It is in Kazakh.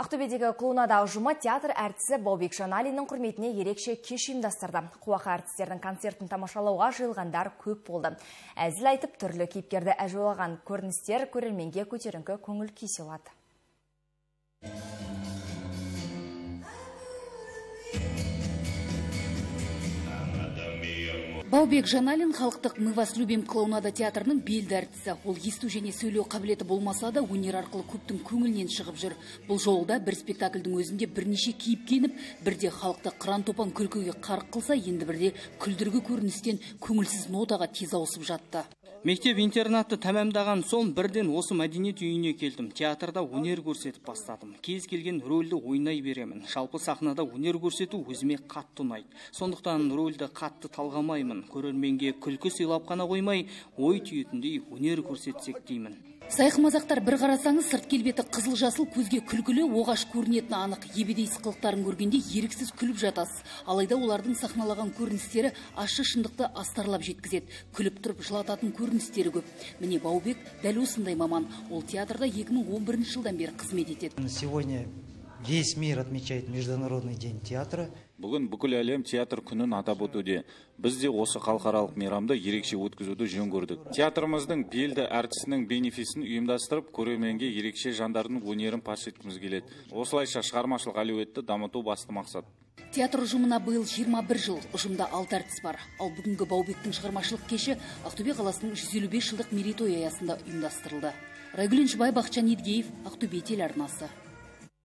Ақтөбедегі клоунада ұжымы театр әртісі Баубек Жаналиннің құрметіне ерекше кеш ұйымдастырды. Қуақы әртістердің концертін тамашалауға жиылғандар көп болды. Әзіл айтып, түрлі кейіпкерді әжуалаған көріністер көрерменге көтеріңкі көңіл күй сыйлады. Баубек Жаналин халықтық «Мы вас любим» клоунада театрының белді әртісі. Ол есту және сөйлеу қабілеті болмаса да, өнер арқылы көптің көңілінен шығып жүр. Бұл жолда бір спектакльдің өзінде бірнеше кейіпкеніп, бірде халықты қыран-топан күлкіге қарық қылса, енді бірде күлдіргі көріністен көңілсіз нотаға тез ауысып жатты. Мектеп-интернатты тәмамдаған соң бірден осы мәдениет үйіне келдім. Театрда өнер көрсетіп бастадым. Кез келген рөлді ойнай беремін. Жалпы сахнада өнер көрсету өзіме қатты ұнайды. Сондықтан рөлді қатты талғамаймын. Көрерменге күлкі сыйлап қана қоймай, ой түйетіндей өнер көрсетсек деймін. Сайқымазақтар бір қарасаңыз, сырт келбеті қызыл-жасыл, көзге күлкілі, оғаш көрінетіні анық. Ебедей сықылықтарын көргенде еріксіз күліп жатасыз. Алайда олардың сахналаған көріністері ащы шындықты астарлап жеткізеді. Күліп тұрып жылататын көріністері көп. Міне Баубек дәл осындай маман. Ол театрда 2011 жылдан бері қызмет етеді. Сегодня весь мир отмечает Международный день театра. Бүгін бүкіл әлем театр күнін атап өтуде. Біз де осы халықаралық мейрамды ерекше өткізуді жөн көрдік. Театрымыздың белді әртісінің бенефисін ұйымдастырып, көрерменге ерекше жандардың өнерін паш еткіміз келеді. Осылайша шығармашылық әлеуетті дамыту басты мақсат. Театр ұжымына биыл 21 жыл, ұжымда 6 әртіс бар. Ал бүгінгі Баубектің шығармашылық кеші Ақтөбе қаласының 155 жылдық мерейтой аясында ұйымдастырылды. Райгүл Эншібай, Бақытжан Едгеев, Ақтөбе телеарнасы.